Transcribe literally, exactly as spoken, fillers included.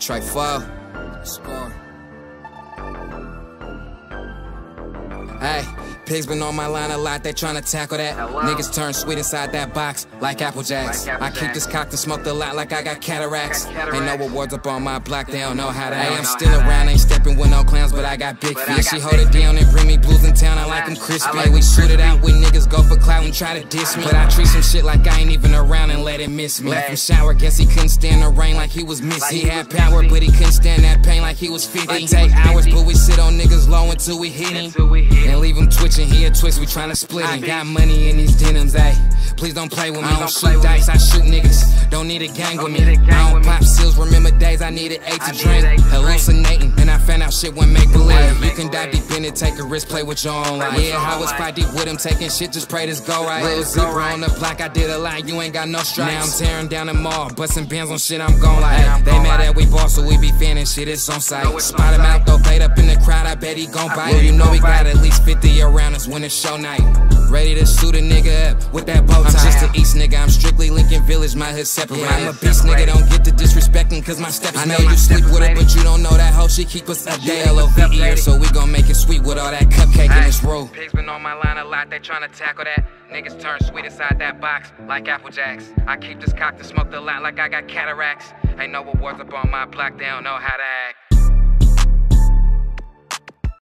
Trey four. Score. Hey, pigs been on my line a lot, they tryna tackle that. Hello. Niggas turn sweet inside that box like Apple Jacks. Like Apple I keep Jacks. This cocked and smoked a lot like I got cataracts. Got cataracts. Ain't no awards up on my block, they don't know how to act. I'm still around, ain't stepping with no clowns, but I got big feet. She hold it down and bring me blues in town, I like them crispy. Like we shoot it out with niggas, go for clout and try to diss me. But I treat some shit like I ain't even around and let it miss me. Left him shower, guess he couldn't stand the rain like he was missing. He had power, but he couldn't stand that pain like he was fifty. It take hours, but we sit on niggas low until we hit him. And leave him twitching. He a twist, we tryna split him. Got money in these denims, ayy. Please don't play with me. I don't shoot dice, I shoot niggas. Don't need a gang with me. I don't pop seals, remember days I needed eight to drink. Hallucinating, and I found out shit wouldn't make believe. You can dive deep in it, take a risk, play with your own life. Yeah, I was fight deep with him, taking shit, just pray this go right. Little zipper on the block, I did a lot, you ain't got no stripes. Now I'm tearing down the mall, busting bands on shit, I'm gon' like. They mad that we ball, so we be fanning shit, it's on sight. Spot him out though, paid up in the crowd, I bet he gon' bite. You know we got at least fifty around us when it's show night. Ready to shoot a nigga up with that bow tie. I'm just an East nigga, I'm strictly Lincoln Village, my hood separate. Yeah, I'm a beast nigga, don't get to disrespecting cause my steps I know made. You sleep with her, but you don't know that hoe, she keep us up there. L O V E, so we gon' make it sweet with all that cupcake in this roll. Pigs been on my line a lot, they tryna tackle that. Niggas turn sweet inside that box like Apple Jacks. I keep this cocked and smoked a lot like I got cataracts. Ain't no awards up on my block, they don't know how to act.